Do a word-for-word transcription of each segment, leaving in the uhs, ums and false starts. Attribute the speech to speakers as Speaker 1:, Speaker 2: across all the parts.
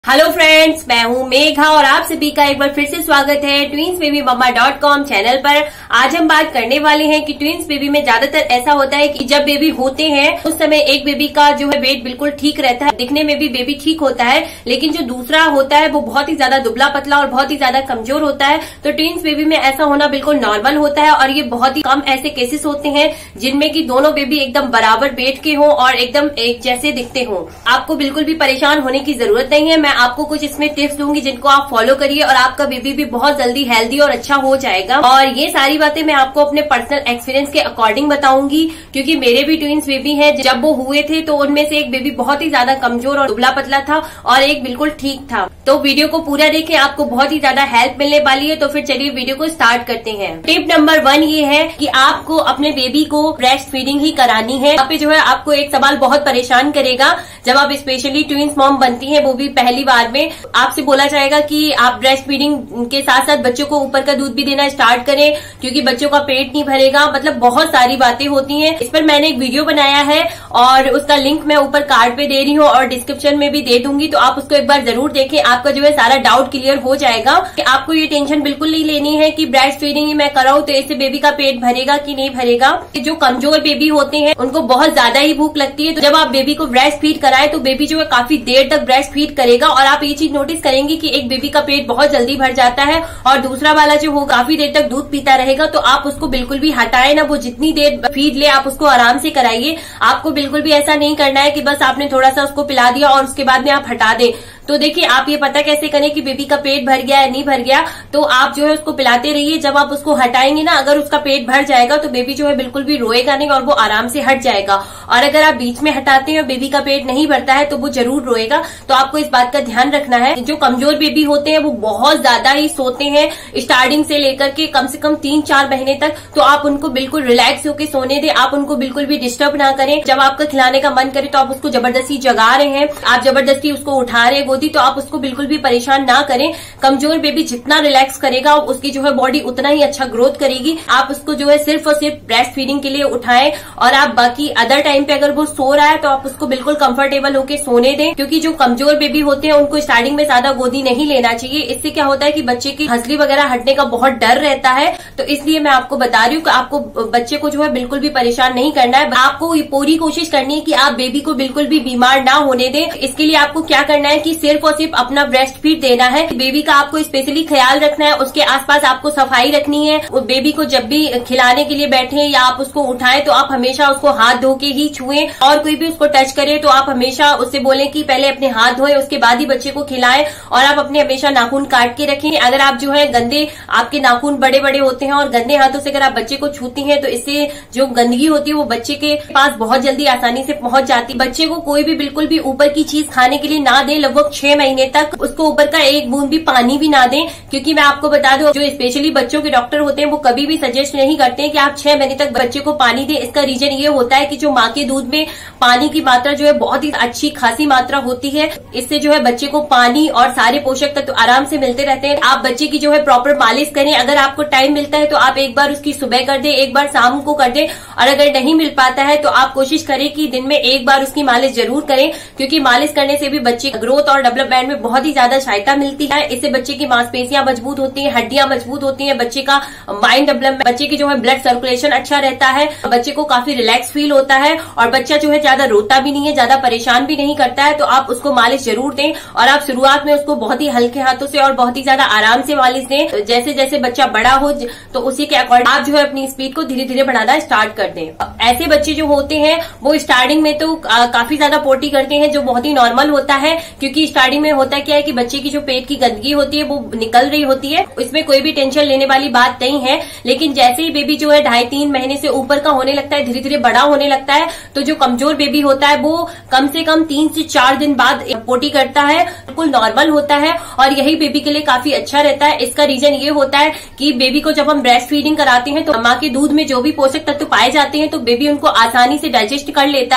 Speaker 1: Hello friends, मैं हूँ मेघा और आप सभी का एक बार फिर से स्वागत है twins baby mamma dot com channel पर। आज हम बात करने वाले हैं कि ट्विंस बेबी में ज्यादातर ऐसा होता है कि जब बेबी होते हैं उस समय एक बेबी का जो है वेट बिल्कुल ठीक रहता है, दिखने में भी बेबी ठीक होता है, लेकिन जो दूसरा होता है वो बहुत ही ज्यादा दुबला पतला और बहुत ही ज्यादा कमजोर होता है। तो ट्विंस बेबी में ऐसा होना बिल्कुल नॉर्मल होता है और ये बहुत ही कम ऐसे केसेस होते हैं जिनमें कि दोनों बेबी एकदम बराबर वेट के हों और एकदम एक जैसे दिखते हों। आपको बिल्कुल भी परेशान होने की जरूरत नहीं है। मैं आपको कुछ इसमें टिप्स दूंगी जिनको आप फॉलो करिए और आपका बेबी भी बहुत जल्दी हेल्दी और अच्छा हो जाएगा। और ये सारी बातें मैं आपको अपने पर्सनल एक्सपीरियंस के अकॉर्डिंग बताऊंगी, क्योंकि मेरे भी ट्विंस बेबी हैं। जब वो हुए थे तो उनमें से एक बेबी बहुत ही ज्यादा कमजोर और दुबला पतला था और एक बिल्कुल ठीक था। तो वीडियो को पूरा देखें, आपको बहुत ही ज्यादा हेल्प मिलने वाली है। तो फिर चलिए वीडियो को स्टार्ट करते हैं। टिप नंबर वन ये है कि आपको अपने बेबी को ब्रेस्ट फीडिंग ही करानी है। यहाँ पे जो है आपको एक सवाल बहुत परेशान करेगा जब आप स्पेशली ट्विंस मॉम बनती हैं, वो भी पहली बार में। आपसे बोला जाएगा कि आप ब्रेस्ट फीडिंग के साथ साथ बच्चों को ऊपर का दूध भी देना स्टार्ट करें क्योंकि बच्चों का पेट नहीं भरेगा। मतलब बहुत सारी बातें होती हैं। इस पर मैंने एक वीडियो बनाया है और उसका लिंक मैं ऊपर कार्ड पे दे रही हूँ और डिस्क्रिप्शन में भी दे दूंगी, तो आप उसको एक बार जरूर देखें। आपका जो है सारा डाउट क्लियर हो जाएगा। आपको ये टेंशन बिल्कुल नहीं लेनी है कि ब्रेस्ट फीडिंग ही मैं कराऊं तो इससे बेबी का पेट भरेगा कि नहीं भरेगा। जो कमजोर बेबी होते हैं उनको बहुत ज्यादा ही भूख लगती है, तो जब आप बेबी को ब्रेस्ट फीड कराएं तो बेबी जो है काफी देर तक ब्रेस्ट फीड करेगा और आप ये चीज नोटिस करेंगे कि एक बेबी का पेट बहुत जल्दी भर जाता है और दूसरा वाला जो हो काफी देर तक दूध पीता रहेगा। तो आप उसको बिल्कुल भी हटाए ना, वो जितनी देर फीड ले आप उसको आराम से कराइए। आपको बिल्कुल भी ऐसा नहीं करना है कि बस आपने थोड़ा सा उसको पिला दिया और उसके बाद में आप हटा दें। तो देखिए, आप ये पता कैसे करें कि बेबी का पेट भर गया या नहीं भर गया, तो आप जो है उसको पिलाते रहिए। जब आप उसको हटाएंगे ना, अगर उसका पेट भर जाएगा तो बेबी जो है बिल्कुल भी रोएगा नहीं और वो आराम से हट जाएगा। और अगर आप बीच में हटाते हैं और बेबी का पेट नहीं भरता है तो वो जरूर रोएगा। तो आपको इस बात का ध्यान रखना है। जो कमजोर बेबी होते हैं वो बहुत ज्यादा ही सोते हैं स्टार्टिंग से लेकर के कम से कम तीन चार महीने तक। तो आप उनको बिल्कुल रिलैक्स होकर सोने दें, आप उनको बिल्कुल भी डिस्टर्ब ना करें। जब आपका खिलाने का मन करे तो आप उसको जबरदस्ती जगा रहे हैं, आप जबरदस्ती उसको उठा रहे हैं गोदी, तो आप उसको बिल्कुल भी परेशान ना करें। कमजोर बेबी जितना रिलैक्स करेगा उसकी जो है बॉडी उतना ही अच्छा ग्रोथ करेगी। आप उसको जो है सिर्फ और सिर्फ ब्रेस्ट फीडिंग के लिए उठाएं और आप बाकी अदर टाइम पे अगर वो सो रहा है तो आप उसको बिल्कुल कंफर्टेबल होकर सोने दें, क्योंकि जो कमजोर बेबी होते हैं उनको स्टार्टिंग में ज्यादा गोदी नहीं लेना चाहिए। इससे क्या होता है कि बच्चे की हंसली वगैरह हटने का बहुत डर रहता है। तो इसलिए मैं आपको बता रही हूँ कि आपको बच्चे को जो है बिल्कुल भी परेशान नहीं करना है। आपको पूरी कोशिश करनी है कि आप बेबी को बिल्कुल भी बीमार ना होने दें। इसके लिए आपको क्या करना है कि सिर्फ और सिर्फ अपना ब्रेस्ट फीड देना है। बेबी का आपको स्पेशली ख्याल रखना है, उसके आसपास आपको सफाई रखनी है। बेबी को जब भी खिलाने के लिए बैठे या आप उसको उठाएं तो आप हमेशा उसको हाथ धो के ही छुएं, और कोई भी उसको टच करे तो आप हमेशा उससे बोलें कि पहले अपने हाथ धोएं, उसके बाद ही बच्चे को खिलाएं। और आप अपने हमेशा नाखून काट के रखें। अगर आप जो है गंदे, आपके नाखून बड़े बड़े होते हैं और गंदे हाथों से अगर आप बच्चे को छूती हैं तो इससे जो गंदगी होती है वो बच्चे के पास बहुत जल्दी आसानी से पहुंच जाती है। बच्चे को कोई भी बिल्कुल भी ऊपर की चीज खाने के लिए ना दें लगभग छह महीने तक। उसको ऊपर का एक बूंद भी पानी भी ना दें, क्योंकि मैं आपको बता दूं जो स्पेशली बच्चों के डॉक्टर होते हैं वो कभी भी सजेस्ट नहीं करते हैं कि आप छह महीने तक बच्चे को पानी दें। इसका रीजन ये होता है कि जो माँ के दूध में पानी की मात्रा जो है बहुत ही अच्छी खासी मात्रा होती है। इससे जो है बच्चे को पानी और सारे पोषक तत्व आराम से मिलते रहते हैं। आप बच्चे की जो है प्रॉपर मालिश करें। अगर आपको टाइम मिलता है तो आप एक बार उसकी सुबह कर दें, एक बार शाम को कर दें, और अगर नहीं मिल पाता है तो आप कोशिश करें कि दिन में एक बार उसकी मालिश जरूर करें, क्योंकि मालिश करने से भी बच्चे ग्रोथ और डेवलपमेंट में बहुत ही ज्यादा सहायता मिलती है। इससे बच्चे की मांसपेशियां मजबूत होती हैं, हड्डियां मजबूत होती हैं, बच्चे का माइंड डेवलपमेंट, बच्चे की जो है ब्लड सर्कुलेशन अच्छा रहता है, बच्चे को काफी रिलैक्स फील होता है और बच्चा जो है ज्यादा रोता भी नहीं है, ज्यादा परेशान भी नहीं करता है। तो आप उसको मालिश जरूर दें और आप शुरुआत में उसको बहुत ही हल्के हाथों से और बहुत ही ज्यादा आराम से मालिश दें। जैसे जैसे बच्चा बड़ा हो तो उसी के अकॉर्डिंग आप जो है अपनी स्पीड को धीरे धीरे बढ़ाना स्टार्ट कर दें। ऐसे बच्चे जो होते हैं वो स्टार्टिंग में तो काफी ज्यादा पोटी करते हैं, जो बहुत ही नॉर्मल होता है, क्योंकि स्टार्टिंग में होता क्या है कि बच्चे की जो पेट की गंदगी होती है वो निकल रही होती है। इसमें कोई भी टेंशन लेने वाली बात नहीं है। लेकिन जैसे ही बेबी जो है ढाई तीन महीने से ऊपर का होने लगता है, धीरे धीरे बड़ा होने लगता है, तो जो कमजोर बेबी होता है वो कम से कम तीन से चार दिन बाद पोटी करता है, बिल्कुल नॉर्मल होता है और यही बेबी के लिए काफी अच्छा रहता है। इसका रीजन ये होता है कि बेबी को जब हम ब्रेस्ट फीडिंग कराते हैं तो माँ के दूध में जो भी पोषक तत्व पाए जाते हैं तो बेबी उनको आसानी से डाइजेस्ट कर लेता है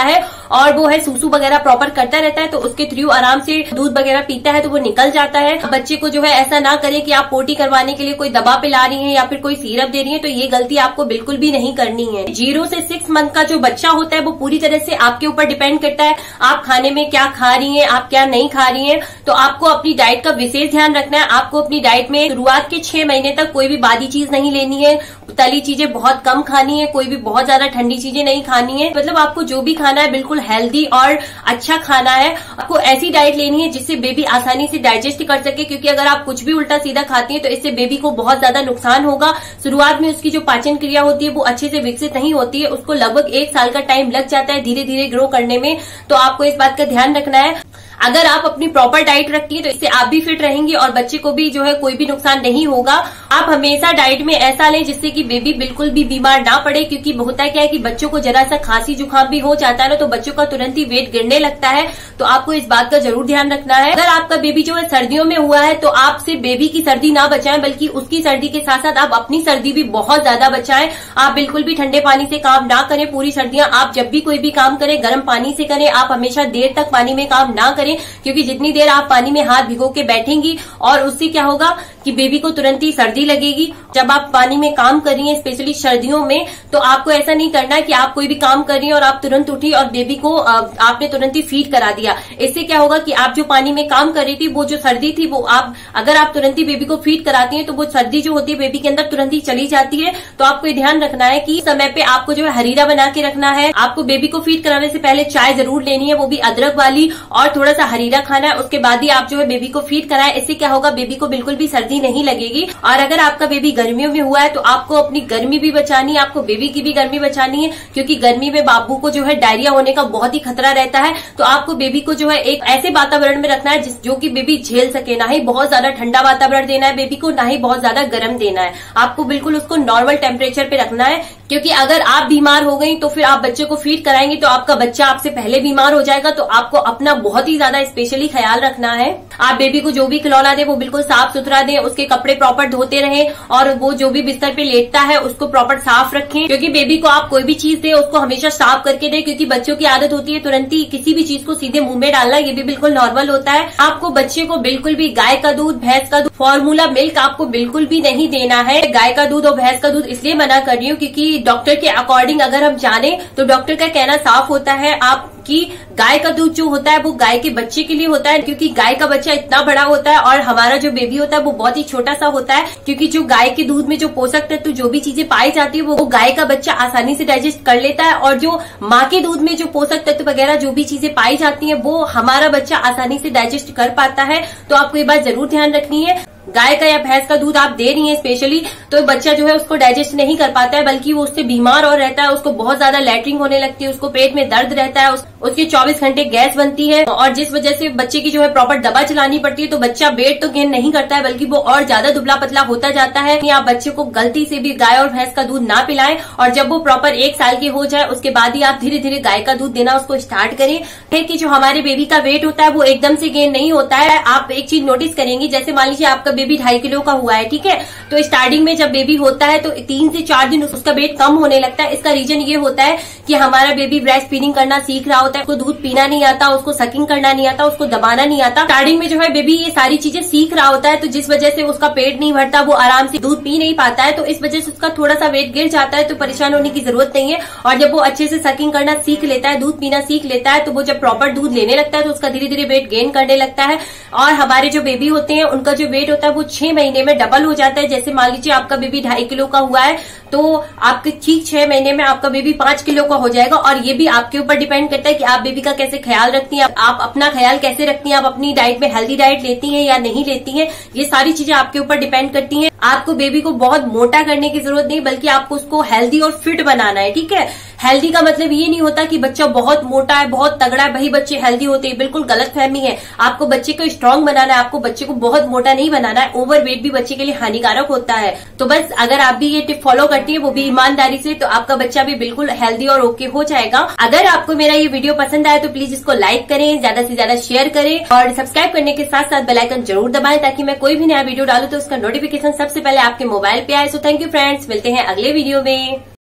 Speaker 1: और वो है सूसू वगैरह प्रॉपर करता रहता है, तो उसके थ्रू आराम से दूध वगैरह पीता है तो वो निकल जाता है। बच्चे को जो है ऐसा ना करें कि आप पोटी करवाने के लिए कोई दवा पिला रही हैं या फिर कोई सिरप दे रही हैं, तो ये गलती आपको बिल्कुल भी नहीं करनी है। जीरो से सिक्स मंथ का जो बच्चा होता है वो पूरी तरह से आपके ऊपर डिपेंड करता है, आप खाने में क्या खा रही हैं, आप क्या नहीं खा रही हैं। तो आपको अपनी डाइट का विशेष ध्यान रखना है। आपको अपनी डाइट में शुरुआत के छह महीने तक कोई भी बादी चीज नहीं लेनी है, तली चीजें बहुत कम खानी है, कोई भी बहुत ज्यादा ठंडी चीजें नहीं खानी है। मतलब आपको जो भी खाना है बिल्कुल हेल्दी और अच्छा खाना है। आपको ऐसी डाइट लेनी है जिससे बेबी आसानी से डाइजेस्ट कर सके, क्योंकि अगर आप कुछ भी उल्टा सीधा खाती हैं तो इससे बेबी को बहुत ज्यादा नुकसान होगा। शुरुआत में उसकी जो पाचन क्रिया होती है वो अच्छे से विकसित नहीं होती है, उसको लगभग एक साल का टाइम लग जाता है धीरे धीरे ग्रो करने में। तो आपको इस बात का ध्यान रखना है। अगर आप अपनी प्रॉपर डाइट रखती है तो इससे आप भी फिट रहेंगी और बच्चे को भी जो है कोई भी नुकसान नहीं होगा। आप हमेशा डाइट में ऐसा लें जिससे कि बेबी बिल्कुल भी बीमार ना पड़े, क्योंकि होता क्या है कि बच्चों को जरा सा खांसी जुकाम भी हो जाता है ना, तो बच्चों का तुरंत ही वेट गिरने लगता है। तो आपको इस बात का जरूर ध्यान रखना है। अगर आपका बेबी जो है सर्दियों में हुआ है तो आप सिर्फ बेबी की सर्दी ना बचाएं, बल्कि उसकी सर्दी के साथ साथ आप अपनी सर्दी भी बहुत ज्यादा बचाएं। आप बिल्कुल भी ठंडे पानी से काम ना करें। पूरी सर्दियां आप जब भी कोई भी काम करें गर्म पानी से करें। आप हमेशा देर तक पानी में काम ना करें, क्योंकि जितनी देर आप पानी में हाथ भिगो के बैठेंगी और उससे क्या होगा कि बेबी को तुरंत ही सर्दी लगेगी। जब आप पानी में काम कर रही हैं स्पेशली सर्दियों में, तो आपको ऐसा नहीं करना है कि आप कोई भी काम कर रही हैं और आप तुरंत उठी और बेबी को आपने तुरंत ही फीड करा दिया। इससे क्या होगा कि आप जो पानी में काम कर रही थी वो जो सर्दी थी वो आप अगर आप तुरंत ही बेबी को फीड कराती हैं तो वो सर्दी जो होती है बेबी के अंदर तुरंत ही चली जाती है। तो आपको ये ध्यान रखना है कि समय पे आपको जो है हरीरा बना के रखना है। आपको बेबी को फीड कराने से पहले चाय जरूर लेनी है, वो भी अदरक वाली, और थोड़ा सा हरीरा खाना है। उसके बाद ही आप जो है बेबी को फीड कराएं। इससे क्या होगा, बेबी को बिल्कुल भी सर्दी नहीं लगेगी। और अगर आपका बेबी गर्मियों में हुआ है तो आपको अपनी गर्मी भी बचानी है, आपको बेबी की भी गर्मी बचानी है, क्योंकि गर्मी में बाबू को जो है डायरिया होने का बहुत ही खतरा रहता है। तो आपको बेबी को जो है एक ऐसे वातावरण में रखना है जिस जो कि बेबी झेल सके। ना ही बहुत ज्यादा ठंडा वातावरण देना है बेबी को, ना ही बहुत ज्यादा गर्म देना है। आपको बिल्कुल उसको नॉर्मल टेम्परेचर पे रखना है, क्योंकि अगर आप बीमार हो गई तो फिर आप बच्चे को फीड कराएंगे तो आपका बच्चा आपसे पहले बीमार हो जाएगा। तो आपको अपना बहुत ही ज्यादा स्पेशली ख्याल रखना है। आप बेबी को जो भी खिलौना दे वो बिल्कुल साफ सुथरा दें, उसके कपड़े प्रॉपर धोते रहें और वो जो भी बिस्तर पे लेटता है उसको प्रॉपर साफ रखें। क्योंकि बेबी को आप कोई भी चीज दे उसको हमेशा साफ करके दे, क्योंकि बच्चों की आदत होती है तुरंत ही किसी भी चीज को सीधे मुंह में डालना। ये भी बिल्कुल नॉर्मल होता है। आपको बच्चे को बिल्कुल भी गाय का दूध, भैंस का दूध, फॉर्मूला मिल्क आपको बिल्कुल भी नहीं देना है। गाय का दूध और भैंस का दूध इसलिए मना कर रही हूँ क्योंकि डॉक्टर के अकॉर्डिंग अगर हम जाने तो डॉक्टर का कहना साफ होता है आप कि गाय का दूध जो होता है वो गाय के बच्चे के लिए होता है, क्योंकि गाय का बच्चा इतना बड़ा होता है और हमारा जो बेबी होता है वो बहुत ही छोटा सा होता है। क्योंकि जो गाय के दूध में जो पोषक तत्व जो भी चीजें पाई जाती है वो गाय का बच्चा आसानी से डाइजेस्ट कर लेता है, और जो माँ के दूध में जो पोषक तत्व वगैरह जो भी चीजें पाई जाती है वो हमारा बच्चा आसानी से डाइजेस्ट कर पाता है। तो आपको ये बात जरूर ध्यान रखनी है। गाय का या भैंस का दूध आप दे रही हैं स्पेशली तो बच्चा जो है उसको डाइजेस्ट नहीं कर पाता है, बल्कि वो उससे बीमार और रहता है। उसको बहुत ज्यादा लैट्रिन होने लगती है, उसको पेट में दर्द रहता है, उस, उसकी चौबीस घंटे गैस बनती है, और जिस वजह से बच्चे की जो है प्रॉपर दवा चलानी पड़ती है। तो बच्चा वेट तो गेन नहीं करता है बल्कि वो और ज्यादा दुबला पतला होता जाता है। या आप बच्चे को गलती से भी गाय और भैंस का दूध ना पिलाएं, और जब वो प्रॉपर एक साल की हो जाए उसके बाद ही आप धीरे धीरे गाय का दूध देना उसको स्टार्ट करें। फिर कि जो हमारे बेबी का वेट होता है वो एकदम से गेन नहीं होता है। आप एक चीज नोटिस करेंगी, जैसे मान लीजिए आपका बेबी ढाई किलो का हुआ है, ठीक है, तो स्टार्टिंग में जब बेबी होता है तो तीन से चार दिन उसका वेट कम होने लगता है। इसका रीजन ये होता है कि हमारा बेबी ब्रेस्ट फीडिंग करना सीख रहा होता है, उसको दूध पीना नहीं आता, उसको सकिंग करना नहीं आता, उसको दबाना नहीं आता। स्टार्टिंग में जो है बेबी ये सारी चीजें सीख रहा होता है, तो जिस वजह से उसका पेट नहीं भरता, वो आराम से दूध पी नहीं पाता है, तो इस वजह से उसका थोड़ा सा वेट गिर जाता है। तो परेशान होने की जरूरत नहीं है। और जब वो अच्छे से सकिंग करना सीख लेता है, दूध पीना सीख लेता है, तो वो जब प्रॉपर दूध लेने लगता है तो उसका धीरे धीरे वेट गेन करने लगता है। और हमारे जो बेबी होते हैं उनका जो वेट होता है वो छह महीने में डबल हो जाता है। जैसे मान लीजिए आपका बेबी ढाई किलो का हुआ है तो आपके ठीक छह महीने में आपका बेबी पांच किलो का हो जाएगा। और ये भी आपके ऊपर डिपेंड करता है कि आप बेबी का कैसे ख्याल रखती हैं, आप अपना ख्याल कैसे रखती हैं, आप अपनी डाइट में हेल्दी डाइट लेती हैं या नहीं लेती हैं। ये सारी चीजें आपके ऊपर डिपेंड करती हैं। आपको बेबी को बहुत मोटा करने की जरूरत नहीं, बल्कि आपको उसको हेल्दी और फिट बनाना है, ठीक है। हेल्दी का मतलब ये नहीं होता कि बच्चा बहुत मोटा है, बहुत तगड़ा है, वही बच्चे हेल्दी होते हैं, बिल्कुल गलत फहमी है। आपको बच्चे को स्ट्रांग बनाना है, आपको बच्चे को बहुत मोटा नहीं बनाना है। ओवरवेट भी बच्चे के लिए हानिकारक होता है। तो बस अगर आप भी ये टिप फॉलो करती है, वो भी ईमानदारी से, तो आपका बच्चा भी बिल्कुल हेल्दी और ओके हो जाएगा। अगर आपको मेरा ये वीडियो पसंद आए तो प्लीज इसको लाइक करें, ज्यादा से ज्यादा शेयर करें और सब्सक्राइब करने के साथ साथ बेल आइकन जरूर दबाएं, ताकि मैं कोई भी नया वीडियो डालूं तो उसका नोटिफिकेशन सबसे पहले आपके मोबाइल पे आए। सो थैंक यू फ्रेंड्स, मिलते हैं अगले वीडियो में।